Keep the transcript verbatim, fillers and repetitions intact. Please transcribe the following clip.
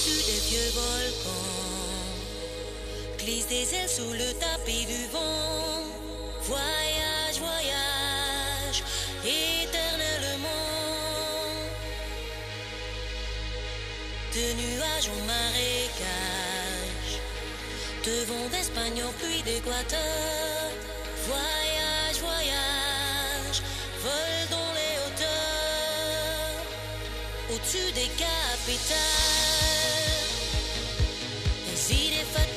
au-dessus des vieux volcans, glisse des ailes sous le tapis du vent. Voyage, voyage, éternellement. De nuages en marécage, de vent d'Espagne en pluie d'Équateur. Voyage, voyage, vol dans les hauteurs, au-dessus des capitales. Les idées fatiguées